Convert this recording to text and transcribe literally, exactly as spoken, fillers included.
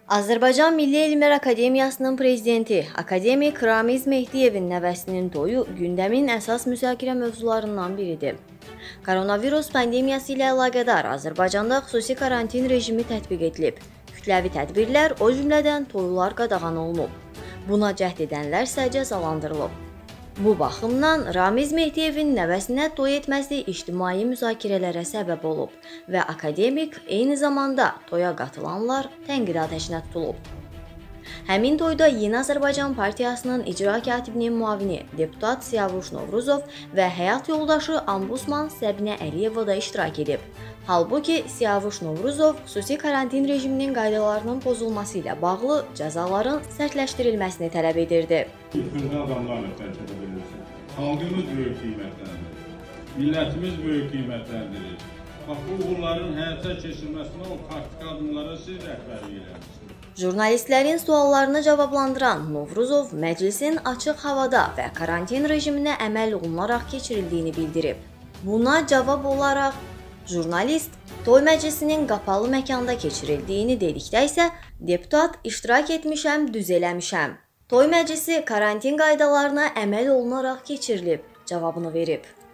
Azərbaycan Milli Elmlər Akademiyasının prezidenti akademik Ramiz Mehdiyevin nəvəsinin toyu gündəmin əsas müzakirə mövzularından biridir. Koronavirus pandemiyası ilə əlaqədar Azərbaycanda xüsusi karantin rejimi tətbiq edilib. Kütləvi tədbirlər, o cümlədən toylar qadağan olunub. Buna cəhd edənlər isə cəzalandırılıb. Bu baxımdan Ramiz Mehdiyevin nəvəsinə toy etməsi ictimai müzakirələrə səbəb olub və akademik eyni zamanda toya qatılanlar tənqid atəşinə tutulub. Həmin toyda Yeni Azərbaycan Partiyasının icra katibinin müavini deputat Siyavuş Novruzov və həyat yoldaşı Ambusman Səbinə Əliyeva da iştirak edib. Halbuki Siyavuş Novruzov xüsusi karantin rejiminin qaydalarının pozulması ilə bağlı cəzaların sərtləşdirilməsini tələb edirdi. Bütün adamlarla təkid edirsin. Xalqımız böyük qiymətləridir. Millətimiz böyük qiymətləridir. Bax, bu uğurların həyata keçirilməsinə o taktik adımlara siz rəhbərlik edirsiniz. Jurnalistlərin suallarını cavablandıran Novruzov məclisin açıq havada və karantin rejiminə əməl olunaraq keçirildiyini bildirib. Buna cavab olaraq jurnalist toy məclisinin qapalı məkanda keçirildiyini dedikdə isə deputat iştirak etmişəm, düz eləmişəm. Toy məclisi karantin qaydalarına əməl olunaraq keçirilib cavabını verib.